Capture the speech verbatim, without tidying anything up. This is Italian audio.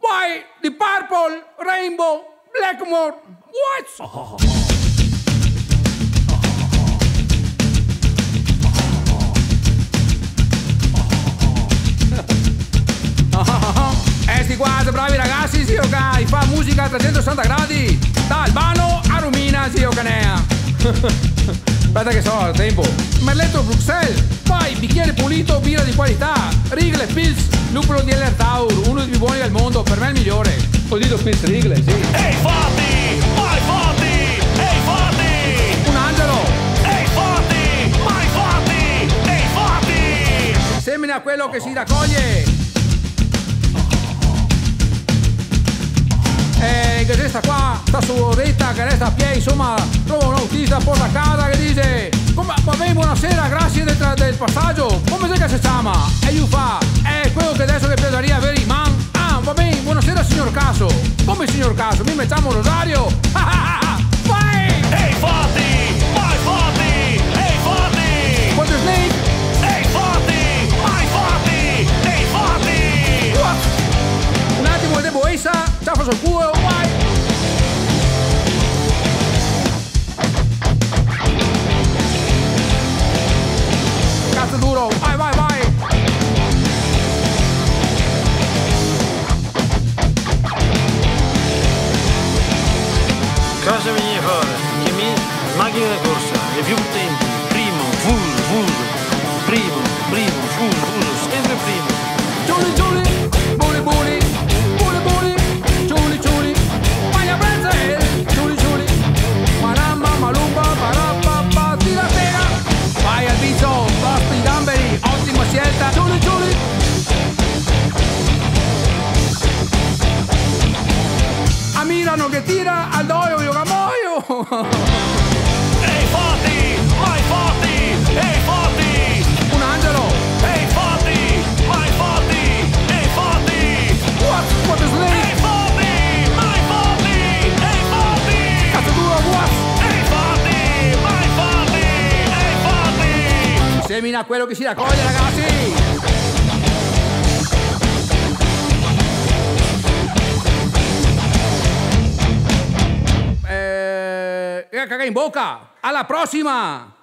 Why? The Purple, Rainbow, Blackmore. What? Oh. E sti qua sono bravi ragazzi, zio Ca, fa musica a trecentosessanta gradi, da Albano a Romina, zio Canea. Aspetta che so, il tempo. Merletto Bruxelles, poi bicchiere pulito, birra di qualità, Rigle Pils, lupolo di Ellertaur, uno dei più buoni del mondo, per me il migliore. Ho detto Pils Rigle, sì. Ehi Fatti, vai Fatti, ehi Fatti. Un angelo. Ehi Fatti, vai Fatti, ehi Fatti. Semina a quello che si raccoglie. E che questa qua sta su retta, che resta a piedi, insomma, trova un autista, porta a casa che dice: come, va bene, buonasera, grazie del, del passaggio, come sei che si chiama? E io fa: è quello che adesso che piaceria avere in man. Ah, va bene, buonasera signor Caso. Come signor Caso? Mi mettiamo Rosario? Vai! Ehi Fatti, vai Fatti, ehi Fatti. What's his name? Ehi Fatti, vai Fatti, ehi Fatti. What? Un attimo, devo essa, ciao sul culo, vai! Cazzo duro, vai, vai, vai! Cosa mi viene fare? Che mi macchina da corsa, le più potenti, primo, full, full, primo, primo, full, full, sempre primo. Giuli, Giuli, Buli, Buli, Buli, Buli, Giuli, Giuli, vai a prendere, Giuli, Giuli, Maramba, Malumba, Parappa, tira pega, vai al viso, basti gamberi, ottima scelta, Giuli, Giuli. A Milano che tira, al doio, io gamoio. Ehi Fatti, vai Fatti, ehi Fatti. Un angelo. Ehi Fatti, vai Fatti, ehi Fatti. What? What is Ehi name? Fatti, vai Fatti, ehi Fatti. Cazzo duro, what? Ehi Fatti, vai Fatti, ehi Fatti. Semina quello che si raccoglie, ragazzi. Eh, cagare in bocca. Alla prossima.